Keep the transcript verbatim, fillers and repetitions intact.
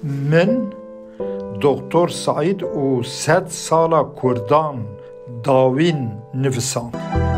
من دکتر سعید و سد سالا کردان داوین نویسان